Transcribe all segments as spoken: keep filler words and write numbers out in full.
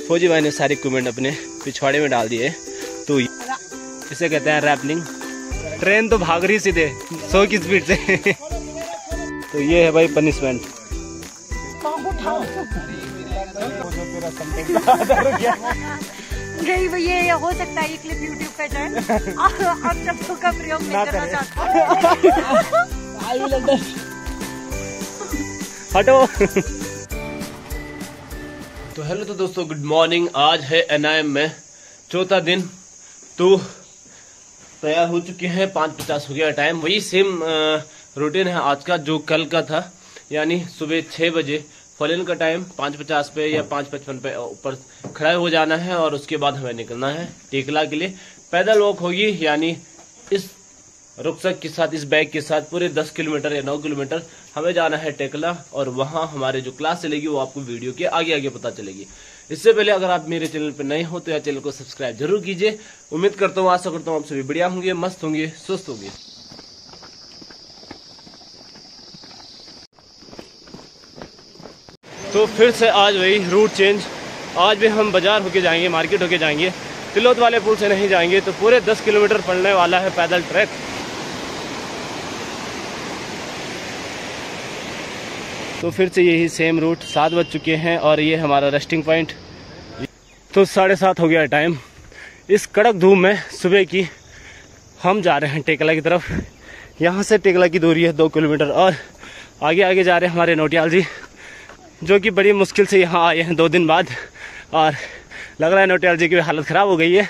फौजी भाई ने सारे इक्विपमेंट अपने पिछवाड़े में डाल दिए। तो इसे कहते हैं रैपलिंग। ट्रेन तो भाग रही सीधे सौ की स्पीड से। तो ये है भाई पनिशमेंट। नहीं भैया ये हो सकता है ये क्लिप यूट्यूब पे जाए। आप शब्दों का प्रयोग नहीं करना चाहता। हटो। तो हेलो तो दोस्तों गुड मॉर्निंग। आज है एन आई एम में चौथा दिन। तो तैयार हो चुके हैं, पाँच पचास हो गया टाइम। वही सेम रूटीन है आज का जो कल का था, यानी सुबह छः बजे फॉलन का टाइम पाँच पचास पे या पाँच पचपन पे ऊपर खड़ा हो जाना है और उसके बाद हमें निकलना है टेकला के लिए। पैदल वॉक होगी, यानी इस रुकसक के साथ, इस बैग के साथ पूरे दस किलोमीटर या नौ किलोमीटर हमें जाना है टेकला। और वहाँ हमारे जो क्लास चलेगी वो आपको वीडियो के आगे आगे पता चलेगी। इससे पहले अगर आप मेरे चैनल पर नए हो तो यार चैनल को सब्सक्राइब जरूर कीजिए। उम्मीद करता हूँ, आशा करता हूँ आप सभी बढ़िया होंगे, मस्त होंगे, स्वस्थ होंगे। तो फिर से आज वही रूट चेंज। आज भी हम बाजार होके जाएंगे, मार्केट होके जाएंगे, तिलोत वाले पुल से नहीं जाएंगे। तो पूरे दस किलोमीटर पड़ने वाला है पैदल ट्रैक। तो फिर से यही सेम रूट। सात बज चुके हैं और ये हमारा रेस्टिंग पॉइंट। तो साढ़े सात हो गया टाइम। इस कड़क धूप में सुबह की हम जा रहे हैं टेकला की तरफ। यहाँ से टेकला की दूरी है दो किलोमीटर और आगे आगे जा रहे हैं हमारे नोटियाल जी, जो कि बड़ी मुश्किल से यहाँ आए हैं दो दिन बाद। और लग रहा है नोटियाल जी की हालत ख़राब हो गई है।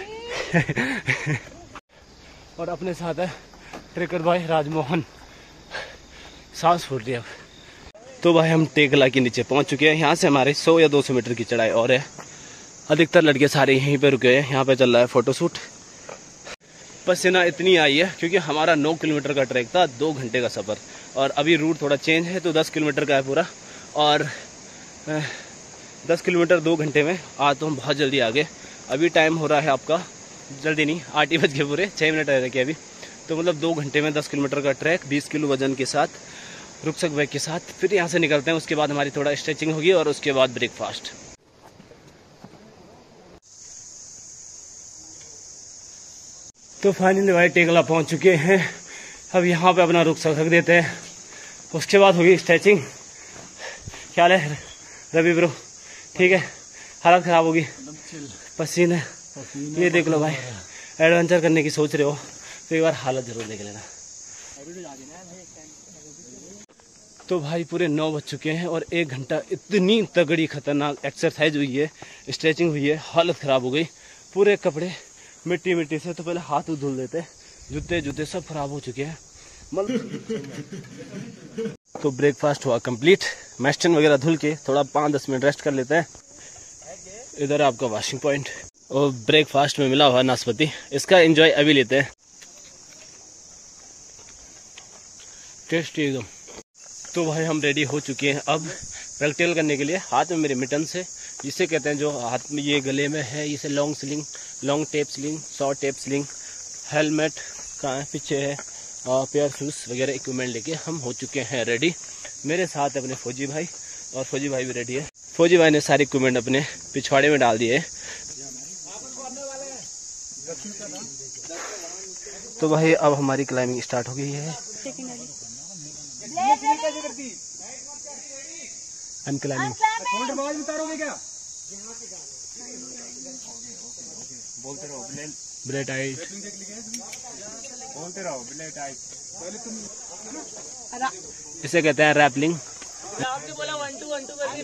और अपने साथ है ट्रेकर भाई राजमोहन। सांस फूट रही है। तो भाई हम टेकला के नीचे पहुँच चुके हैं। यहाँ से हमारे सौ या दो सौ मीटर की चढ़ाई और है। अधिकतर लड़के सारे यहीं पे रुके हैं। यहाँ पे चल रहा है फोटोशूट। पसीना इतनी आई है क्योंकि हमारा नौ किलोमीटर का ट्रैक था, दो घंटे का सफ़र। और अभी रूट थोड़ा चेंज है तो दस किलोमीटर का है पूरा। और दस किलोमीटर दो घंटे में आज तो हम बहुत जल्दी आ गए। अभी टाइम हो रहा है आपका, जल्दी नहीं, आठ ही बज गए पूरे, छः मिनट रह गए अभी। तो मतलब दो घंटे में दस किलोमीटर का ट्रैक, बीस किलो वजन के साथ, रुकसक बैग के साथ। फिर यहाँ से निकलते हैं। उसके बाद हमारी थोड़ा स्ट्रेचिंग होगी और उसके बाद ब्रेकफास्ट। तो फाइनली भाई टेकला पहुँच चुके हैं। अब यहाँ पे अपना रुकसक रख देते हैं। उसके बाद होगी स्ट्रेचिंग। ख्याल है रवि ब्रो? ठीक है, हालत ख़राब होगी, पसीना। ये देख लो भाई, एडवेंचर करने की सोच रहे हो तो एक बार हालत जरूर देख लेना। तो भाई पूरे नौ बज चुके हैं और एक घंटा इतनी तगड़ी खतरनाक एक्सरसाइज हुई है, स्ट्रेचिंग हुई है, हालत ख़राब हो गई। पूरे कपड़े मिट्टी मिट्टी से। तो पहले हाथ धुल देते, जूते जूते सब खराब हो चुके हैं। तो ब्रेकफास्ट हुआ कंप्लीट। मैस्टन वगैरह धुल के थोड़ा पाँच दस मिनट रेस्ट कर लेते हैं। इधर आपका वॉशिंग पॉइंट और ब्रेकफास्ट में मिला हुआ नाशपाती, इसका एंजॉय अभी लेते हैं। टेस्टी एकदम। तो भाई हम रेडी हो चुके हैं अब प्रैक्टिकल करने के लिए। हाथ में मेरे मिटन से, जिसे कहते हैं जो हाथ में ये गले में है, इसे long sling, long tape sling, short tape sling, helmet कहाँ है, पीछे है, और पेयर शूज वगैरह इक्विपमेंट लेके हम हो चुके हैं रेडी। मेरे साथ अपने फौजी भाई, और फौजी भाई भी रेडी है। फौजी भाई ने सारे इक्विपमेंट अपने पिछवाड़े में डाल दिए। तो भाई अब हमारी क्लाइंबिंग स्टार्ट हो गई है। क्लाइंबिंग बोलते रहो, ब्ले टाइट बोलते रहो, ब्ले टाइट। इसे कहते हैं रैपलिंग। आपने बोला वन टू वन टू करके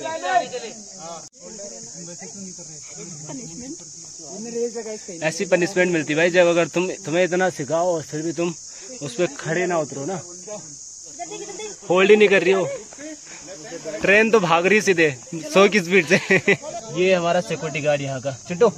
ऐसी पनिशमेंट मिलती भाई जब अगर तुम तुम्हें इतना सिखाओ और फिर भी तुम उस पर खड़े ना उतरो ना, होल्ड ही नहीं कर रही हो। ट्रेन तो भाग रही सीधे सौ की स्पीड से। ये हमारा सिक्योरिटी गार्ड यहाँ का चिंटू,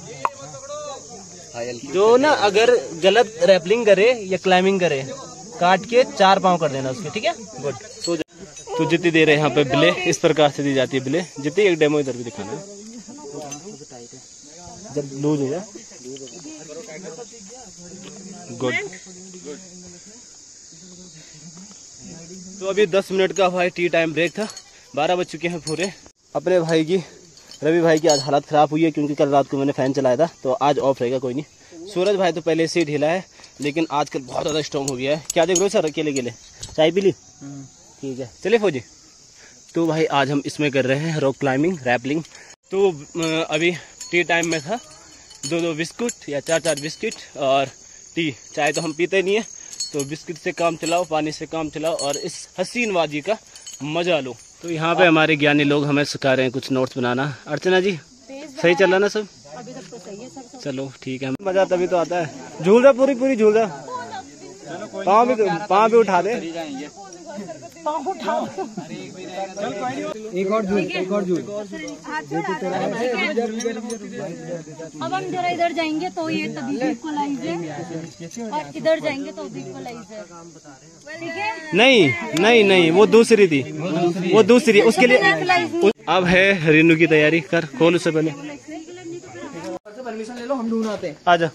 जो ना अगर गलत रैपलिंग करे या क्लाइंबिंग करे, काट के चार पाँव कर देना उसके, ठीक है? गुड। तो तो जितनी देर है यहाँ पे बिले इस प्रकार से दी जाती है। बिले जितनी, एक डेमो इधर भी दिखाना है जब लूज हो जाए। गुड। तो अभी दस मिनट का भाई टी टाइम ब्रेक था। बारह बज चुके हैं पूरे। अपने भाई की रवि भाई की आज हालत ख़राब हुई है क्योंकि कल रात को मैंने फ़ैन चलाया था, तो आज ऑफ रहेगा, कोई नहीं। सूरज भाई तो पहले से ही ढीला है, लेकिन आजकल बहुत ज़्यादा स्ट्रॉन्ग हो गया है। क्या देख रहे हो सर, अकेले अकेले चाय पी ली? ठीक है, चलिए फौजी। तो भाई आज हम इसमें कर रहे हैं रॉक क्लाइंबिंग, रैपलिंग। तो अभी टी टाइम में था, दो दो बिस्कुट या चार चार बिस्किट और टी। चाय तो हम पीते नहीं है, तो बिस्किट से काम चलाओ, पानी से काम चलाओ और इस हसीन वादी का मजा लो। तो यहाँ पे हमारे ज्ञानी लोग हमें सिखा रहे हैं कुछ नोट्स बनाना। अर्चना जी सही चल रहा ना सब? अभी तक तो सही है सर। चलो ठीक है, मजा तभी तो आता है। झूल रहा पूरी पूरी झूल रहा, पाँव भी पाँव भी उठा दे, एक और झूल, एक और झूल। अब हम जरा इधर जाएंगे तो ये तभी इक्वलाइज है, और इधर जाएंगे तो इक्वलाइज है, ठीक है? नहीं नहीं नहीं, वो दूसरी थी, वो दूसरी, उसके लिए अब है रेनू की तैयारी कर, खोल उससे पहले। परमिशन ले लो, हम ढूंढ आते हैं। आजा।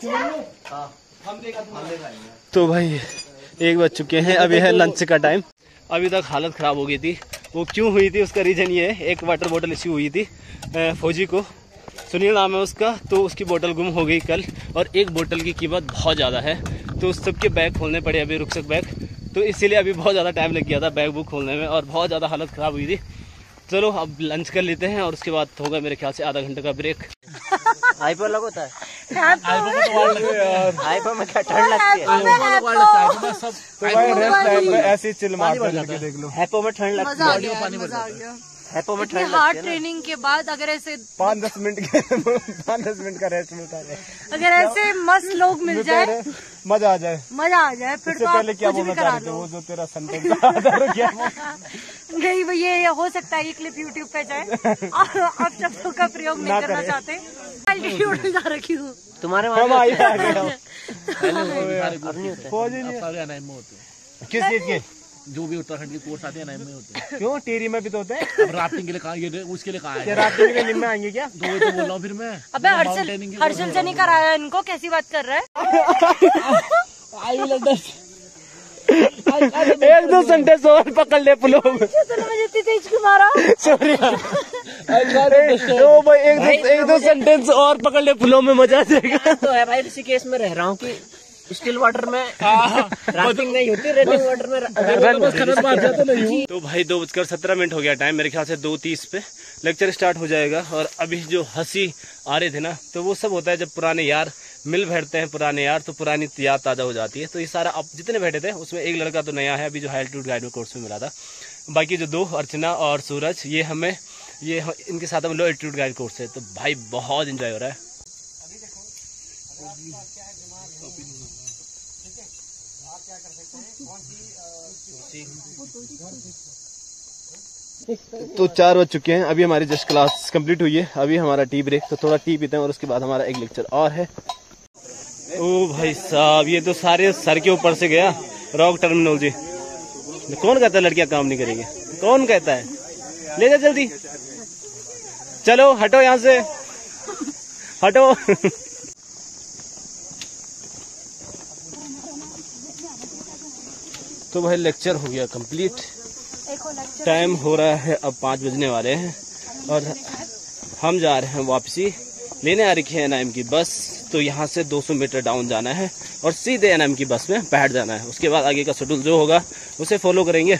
तो भाई एक बज चुके हैं, अभी है लंच का टाइम। अभी तक हालत ख़राब हो गई थी, वो क्यों हुई थी उसका रीज़न ये है, एक वाटर बोतल इश्यू हुई थी फौजी को, सुनील नाम है उसका, तो उसकी बोतल गुम हो गई कल, और एक बोतल की कीमत बहुत ज़्यादा है, तो उस सबके बैग खोलने पड़े अभी, रुकसक बैग, तो इसीलिए अभी बहुत ज़्यादा टाइम लग गया था बैग बुक खोलने में, और बहुत ज़्यादा हालत ख़राब हुई थी। चलो अब लंच कर लेते हैं और उसके बाद होगा मेरे ख्याल से आधा घंटे का ब्रेक। आईफोन लगा होता है, आईफोन आईफोन में क्या ठंड लगती है, तो भाई रेस्ट टाइम पे ऐसे ही चिल मारते हैं, देख लो। हैपो में ठंड लगती है, मजा आ गया। हैपो में इतनी ठंड हार्ड लगती है ट्रेनिंग के बाद अगर ऐसे पाँच दस मिनट के पाँच दस मिनट का रेस्ट मिलता है, अगर ऐसे मस्त लोग मिल जाए, मजा आ जाए। मजा आ जाए, फिर इससे तो आप पहले क्या कुछ भी बोलना करा चाह रहे थे, लो। वो जो तेरा सेंटेंस नहीं भैया, ये हो सकता है ये क्लिप यूट्यूब पे जाए। आप शब्दों का प्रयोग नहीं करना चाहते। एल्टीट्यूड में जा रखी हूँ तुम्हारे हम वहाँ आई आ गए। अब नहीं होते। फौजी नहीं किस चीज के, जो भी उत्तराखंड के कोर्स आते हैं नाइम में होते हैं। क्यों टेरी में भी तो होते हैं? अब राफ्टिंग के लिए कहा, ये उसके लिए कहा है, राफ्टिंग के लिए निम में आएंगे क्या? तो वही तो बोल रहा हूँ फिर मैं। अबे हर्षल हर्षल से नहीं कराया इनको, कैसी बात कर रहा है? एक दो सेंटेंस और पकड़ ले पुलो में। मुझे इतनी तेज क्यों मारा? सॉरी ओ भाई, एक दो एक दो सेंटेंस और पकड़ ले पुलो में, मजा आ जाएगा। तो है भाई, ऋषिकेश में रह रहा हूँ कि स्टिल वाटर में राफ्टिंग नहीं होती, रनिंग वाटर में। तो भाई दो बजकर सत्रह मिनट हो गया टाइम, मेरे ख्याल से दो तीस पे लेक्चर स्टार्ट हो जाएगा। और अभी जो हंसी आ रहे थे ना, तो वो सब होता है जब पुराने यार मिल बैठते हैं, पुराने यार, तो पुरानी याद ताज़ा हो जाती है। तो ये सारा अब जितने बैठे थे उसमें एक लड़का तो नया है, अभी जो हाई एल्टीट्यूड गाइड कोर्स में मिला था। बाकी जो दो, अर्चना और सूरज, ये हमें ये इनके साथ हम लो एल्टीट्यूड गाइड कोर्स है। तो भाई बहुत इंजॉय हो रहा है। तो चार बज चुके हैं, अभी हमारी जस्ट क्लास कंप्लीट हुई है, अभी हमारा टी ब्रेक, तो थोड़ा टी पीते हैं और उसके बाद हमारा एक लेक्चर और है। ओ भाई साहब, ये तो सारे सर के ऊपर से गया रॉक टर्मिनोलॉजी। कौन कहता है लड़कियां काम नहीं करेंगे? कौन कहता है? ले जा जल्दी, चलो हटो यहाँ से, हटो। तो भाई लेक्चर हो गया कंप्लीट, टाइम हो रहा है अब पाँच बजने वाले हैं, और हम जा रहे हैं वापसी। लेने आ रखी है एनआईएम की बस, तो यहाँ से दो सौ मीटर डाउन जाना है और सीधे एनआईएम की बस में बैठ जाना है। उसके बाद आगे का शेड्यूल जो होगा उसे फॉलो करेंगे।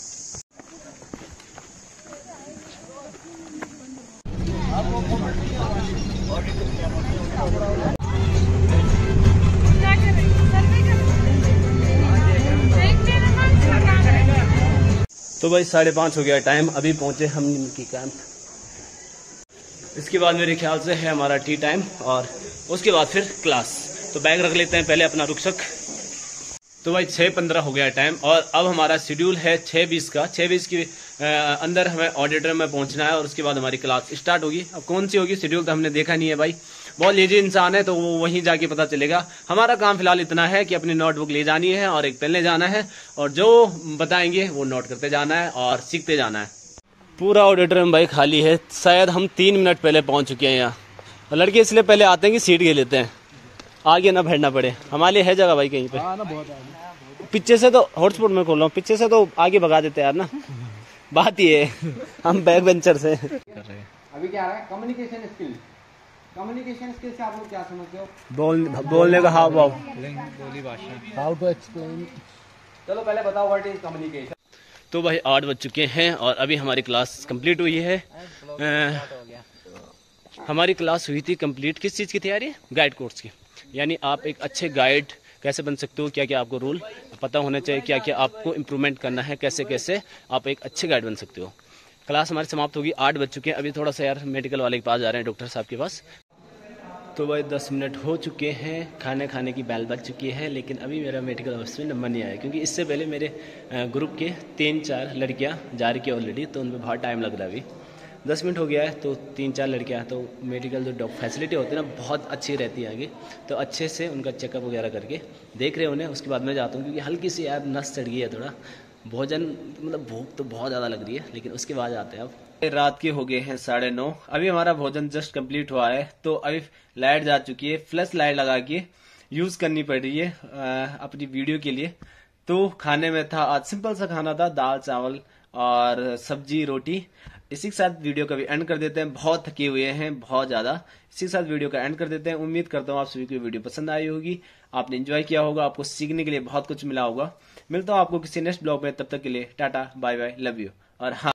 तो भाई साढ़े पाँच हो गया टाइम, अभी पहुंचे हम निमकी कैंप। इसके बाद मेरे ख्याल से है हमारा टी टाइम, और उसके बाद फिर क्लास। तो बैग रख लेते हैं पहले अपना रुकसक। तो भाई छः पंद्रह हो गया टाइम, और अब हमारा शेड्यूल है छः बीस का। छः बीस के अंदर हमें ऑडिटोरियम में पहुंचना है, और उसके बाद हमारी क्लास स्टार्ट होगी। अब कौन सी होगी शेड्यूल तो हमने देखा नहीं है भाई, बहुत लेजी इंसान है, तो वो वहीं जाके पता चलेगा। हमारा काम फिलहाल इतना है कि अपनी नोटबुक ले जानी है और एक पेन ले जाना है, और जो बताएंगे वो नोट करते जाना है और सीखते जाना है। पूरा ऑडिटोरियम भाई खाली है, शायद हम तीन मिनट पहले पहुंच चुके हैं यहाँ। और लड़के इसलिए पहले आते हैं कि सीट ले लेते हैं, आगे ना बैठना पड़े। हमारे लिए है जगह भाई कहीं पे। पीछे से तो हॉटस्पॉट में खोल रहा हूँ, पीछे से तो आगे भगा देते यार ना। बात ये है, हम बैक बेंचर से। अभी क्या रहा है कम्युनिकेशन स्किल। कम्युनिकेशन स्किल से आप लोग क्या समझते हो? बोल बोलने का हाव भाव। बोली भाषा। How to explain. चलो पहले बताओ व्हाट इज कम्युनिकेशन। तो भाई आठ बज चुके हैं और अभी हमारी क्लास कंप्लीट हुई है। आ, हमारी क्लास हुई थी कंप्लीट किस चीज़ की तैयारी? गाइड कोर्स की। यानी आप एक अच्छे गाइड कैसे बन सकते हो, क्या क्या आपको रूल पता होने चाहिए, क्या क्या आपको इम्प्रूवमेंट करना है, कैसे कैसे आप एक अच्छे गाइड बन सकते हो। क्लास हमारी समाप्त होगी, आठ बज चुके हैं। अभी थोड़ा सा यार मेडिकल वाले के पास जा रहे हैं, डॉक्टर साहब के पास। तो भाई दस मिनट हो चुके हैं, खाने खाने की बैल बज चुकी है, लेकिन अभी मेरा मेडिकल ऑफिस में नंबर नहीं आया क्योंकि इससे पहले मेरे ग्रुप के तीन चार लड़कियां जा रही की ऑलरेडी, तो उनमें बहुत टाइम लग रहा है। अभी दस मिनट हो गया है तो तीन चार लड़कियां, तो मेडिकल जो डॉक फैसिलिटी होती है ना बहुत अच्छी रहती है आगे, तो अच्छे से उनका चेकअप वगैरह करके देख रहे उन्हें, उसके बाद मैं जाता हूँ क्योंकि हल्की सी यार नस चढ़ गई है थोड़ा, भोजन मतलब भूख तो बहुत ज़्यादा लग रही है, लेकिन उसके बाद आते हैं। अब रात के हो गए हैं साढ़े नौ, अभी हमारा भोजन जस्ट कंप्लीट हुआ है, तो अभी लाइट जा चुकी है, फ्लैश लाइट लगा के यूज़ करनी पड़ रही है आ, अपनी वीडियो के लिए। तो खाने में था आज सिंपल सा खाना था, दाल चावल और सब्जी रोटी। इसी के साथ वीडियो का भी एंड कर देते हैं, बहुत थके हुए हैं बहुत ज़्यादा। इसी के साथ वीडियो का एंड कर देते हैं। उम्मीद करता हूँ आप सभी को वीडियो पसंद आई होगी, आपने एंजॉय किया होगा, आपको सीखने के लिए बहुत कुछ मिला होगा। मिलता हूँ आपको किसी नेक्स्ट ब्लॉग में, तब तक के लिए tata bye bye, love you. और हाँ